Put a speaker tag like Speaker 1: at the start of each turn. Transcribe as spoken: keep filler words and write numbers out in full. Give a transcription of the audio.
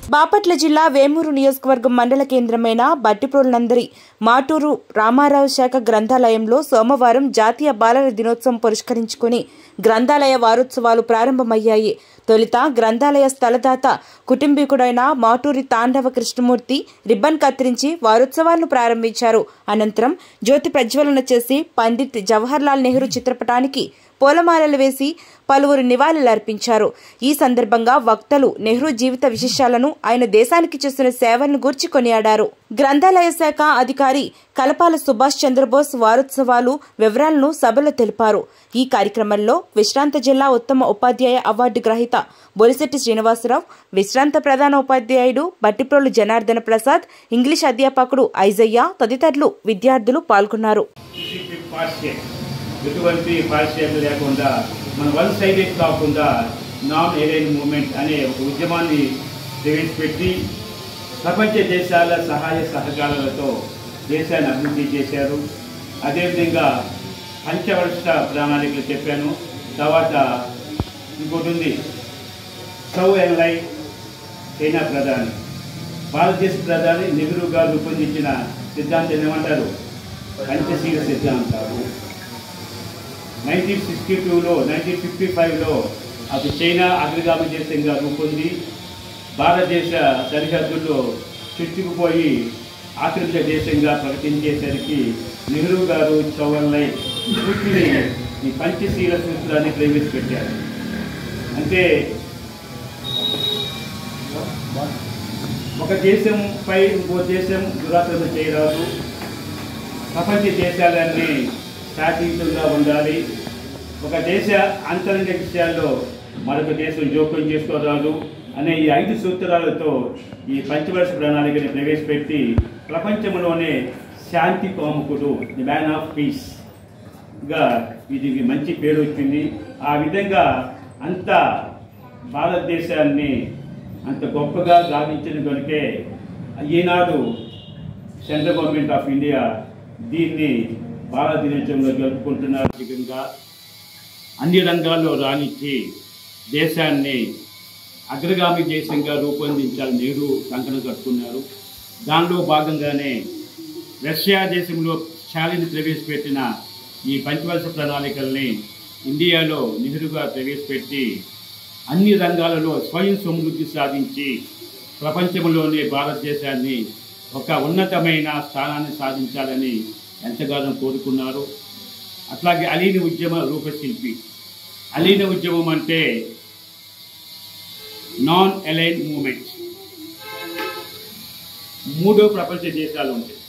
Speaker 1: బాపట్ల జిల్లా వేమూరు నియోజకవర్గం మండల కేంద్రమైన బట్టిప్రోలునందరి మాటూరు రామారావు శాఖ గ్రంథాలయంలో సోమవారం జాతీయ బాలల దినోత్సవం పురస్కరించుకుని గ్రంథాలయ వారోత్సవాలు ప్రారంభమయ్యాయి. తొలుత గ్రంథాలయ స్థలదాత కుటుంబీకుడైన మాటూరి తాండవ కృష్ణమూర్తి రిబ్బన్ కత్తిరించి వారోత్సవాలను ప్రారంభించారు. అనంతరం జ్యోతి ప్రజ్వలన చేసి పండిత్ జవహర్లాల్ నెహ్రూ చిత్రపటానికి పూలమాలలు వేసి పలువురు నివాళులర్పించారు. ఈ సందర్భంగా వక్తలు నెహ్రూ జీవిత విశేషాలను, ఆయన దేశానికి చేసిన సేవలను గూర్చి కొనియాడారు. గ్రంథాలయ శాఖ అధికారి కలపాల సుభాష్ చంద్రబోస్ వారోత్సవాలు వివరాలను సభలో తెలిపారు. ఈ కార్యక్రమంలో విశ్రాంత జిల్లా ఉత్తమ ఉపాధ్యాయ అవార్డు గ్రహీత బొలిశెట్టి శ్రీనివాసరావు, విశ్రాంత ప్రధాన ఉపాధ్యాయుడు బట్టిప్రోలు జనార్దన ప్రసాద్, ఇంగ్లీష్ అధ్యాపకుడు ఐజయ్య తదితరులు విద్యార్థులు పాల్గొన్నారు.
Speaker 2: ఎటువంటి పార్షియాలిటీ లేకుండా మన వన్ సైడెడ్ కాకుండా నాన్ ఎలైన్ మూవ్మెంట్ అనే ఒక ఉద్యమాన్ని ప్రవేశపెట్టి ప్రపంచ దేశాల సహాయ సహకారాలతో దేశాన్ని అభివృద్ధి చేశారు. అదేవిధంగా పంచవర్ష ప్రణాళికలు చెప్పాను. తర్వాత ఇంకోటి ఉంది, 𝐬𝐴 చైనా ప్రధాని, భారతదేశ ప్రధాని నెహ్రూ గారు రూపొందించిన సిద్ధాంతం ఏమంటారు, పంచశీల సిద్ధాంతాలు. నైన్టీన్ సిక్స్టీ టూలో నైన్టీన్ ఫిఫ్టీ ఫైవ్లో అది చైనా అగ్రగామి దేశంగా రూపొంది భారతదేశ సరిహద్దుల్లో చుట్టుకుపోయి ఆక్రమిత దేశంగా ప్రకటించేసరికి నెహ్రూ గారు చౌవన్లై పూర్తిని ఈ పంచశీల సూత్రాన్ని ప్రవేశపెట్టారు. అంటే ఒక దేశంపై ఇంకో దేశం దురాక్రమణ చేయరాదు, ప్రపంచ దేశాలన్నీ శాంతియుతంగా ఉండాలి, ఒక దేశ అంతరంగ విషయాల్లో మరొక దేశం జోక్యం చేసుకోరాదు అనే ఈ ఐదు సూత్రాలతో ఈ పంచవర్ష ప్రణాళికని ప్రవేశపెట్టి ప్రపంచంలోనే శాంతి కాముకుడు, ది మ్యాన్ ఆఫ్ పీస్గా ఇది మంచి పేరు వచ్చింది. ఆ విధంగా అంత భారతదేశాన్ని అంత గొప్పగా గావించిన కనుకే ఈనాడు సెంట్రల్ గవర్నమెంట్ ఆఫ్ ఇండియా దీన్ని భారత దినోత్సవంలో జరుపుకుంటున్నారు. విధంగా అన్ని రంగాల్లో రాణించి దేశాన్ని అగ్రగామి దేశంగా రూపొందించాలని నెహ్రూ కంకణం కట్టుకున్నారు. దానిలో భాగంగానే రష్యా దేశంలో స్టాలిన్ ప్రవేశపెట్టిన ఈ పంచవర్ష ప్రణాళికల్ని ఇండియాలో నెహ్రూగా ప్రవేశపెట్టి అన్ని రంగాలలో స్వయం సమృద్ధి సాధించి ప్రపంచంలోనే భారతదేశాన్ని ఒక ఉన్నతమైన స్థానాన్ని సాధించాలని ఎంతగానో కోరుకున్నారు. అట్లాగే అలీన ఉద్యమ రూపశిల్పి. అలీన ఉద్యమం అంటే నాన్ అలైన్ మూమెంట్. మూడో ప్రపంచ దేశాలు ఉంటాయి.